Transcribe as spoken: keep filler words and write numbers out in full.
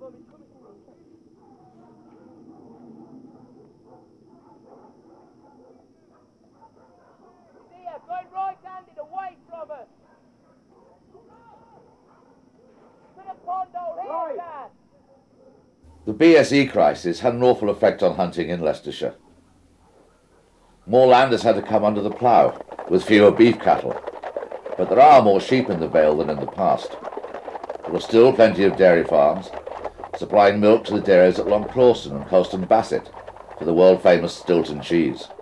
Going right-handed away from us. To the pond hole here, Dad. The B S E crisis had an awful effect on hunting in Leicestershire. More land has had to come under the plough, with fewer beef cattle, but there are more sheep in the Vale than in the past. There are still plenty of dairy farms, supplying milk to the dairies at Long Clawston and Colston Bassett for the world-famous Stilton cheese.